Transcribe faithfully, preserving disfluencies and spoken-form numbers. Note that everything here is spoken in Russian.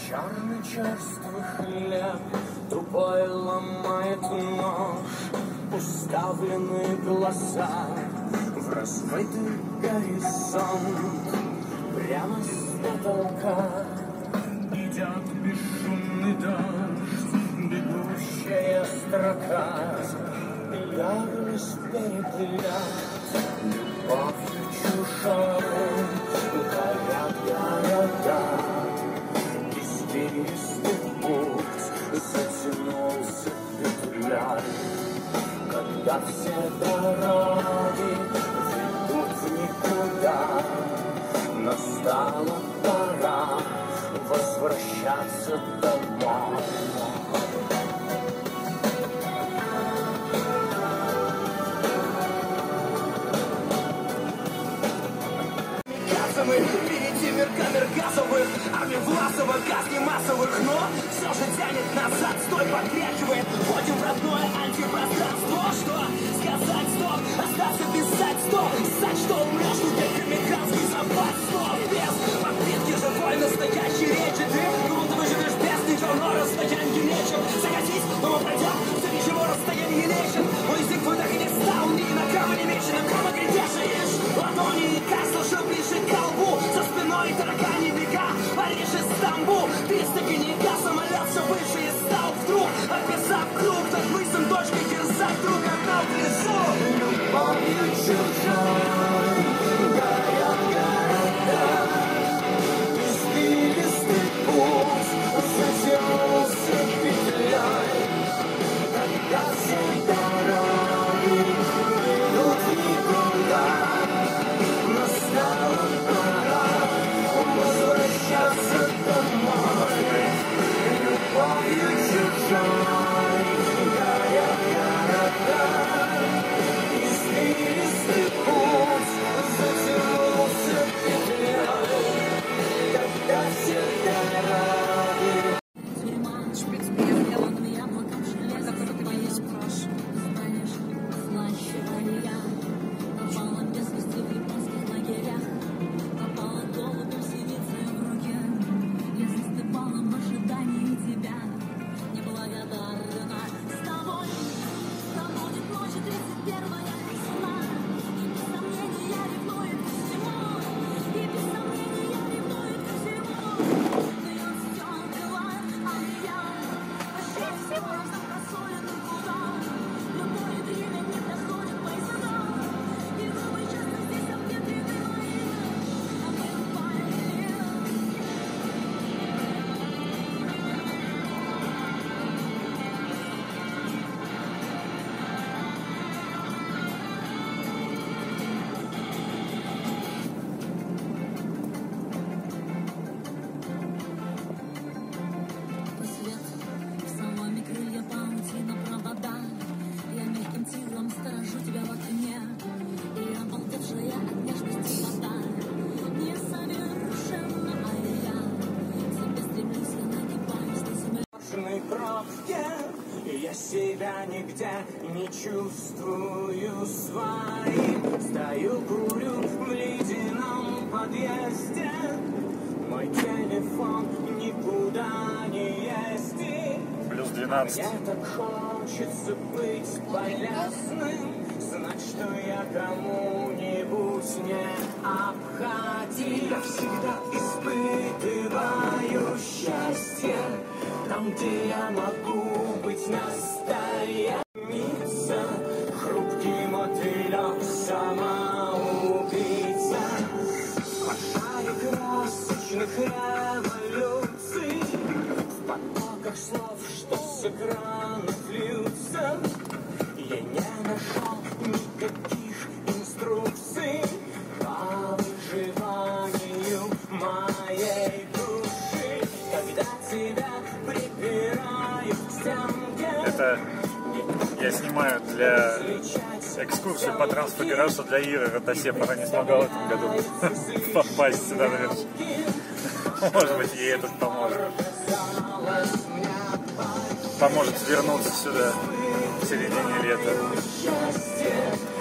Черный черствый хлеб тупой ломает нож, уставленные глаза в размытый горизонт. Прямо с потолка идет бесшумный дождь, бегущая строка. Ярость переплят любовью чужой, горят города. Извилистый путь затянулся петлей, когда все дороги ведут в никуда. Настала пора возвращаться домой. Видите мир камер газовых, армия Власова, газ не массовых, но все же тянет назад, стой, потряхивает. Входим в родное антипространство. Что сказать, стоп, остаться писать, стоп, писать, что умрешь, тут как американский запас, стоп, без попытки живой настоящей речи. Ты будто выживешь без ничего, но расстояние нечем. Согласись, но мы пройдем, все ничего, расстояние лечит. Мой язык твой так и не стал, ни на кого не мечен, на кого грядешаешь. Ладони и кас сложил ближе к колбу, за спиной таракани бега, Париж и Стамбул. Ты степени газ, самолет все выше и стал вдруг, описав круг, так мыслям точкой терзать друг одна в лесу. Любовью чужой горят города, извилистый путь затянулся петлей, когда все дороги ведут никуда. Настала пора возвращаться домой. Любовью чужой горят города, извилистый путь затянулся петлей, когда все дороги. Шпиц белым яблоком железо, который твои спрашивают. Станешь слаще варья. Попала без вести в японских лагерях. Попала голубем синицей в руке. Я засыпала в ожидании тебя. Неблагодарна с тобой. Пробудет ночи тридцать первая весна. И без сомнения ревнует ко всему. И без сомнения ревнует ко всему. Но я все открываю, а я почти всего запросоленным куда. Любое время не проходит поезда. И новый часто здесь обветрены мои. А мы упали. По свету, в соломе крылья паутина провода. Я мягким тигром сторожу тебя в окне. И обалдевшая от нежности вода. Несовершенна, а я к себе стремлюсь, я нагибаюсь на земле. Черной пробке я себя нигде не чувствую своим. Стою, курю в ледяном подъезде. Мой телефон никуда не ездит. Плюс двенадцать. Мне так хочется быть полезным, знать, что я кому-нибудь не обходим. Я всегда испытываю счастье там, где я могу быть настоящим. Хрупкий мотылек, самоубийца, в пожаре красочных революций, в потоках слов, что с экранов льются. Я не нашел никаких инструкций по выживанию моей души, когда тебя припирают к стенке. Это я снимаю для экскурсии по Транс-Федерацию для Иры Ротосеп. Она не смогла в этом году попасть сюда наверх. Может быть, ей этот поможет. Поможет вернуться сюда в середине лета.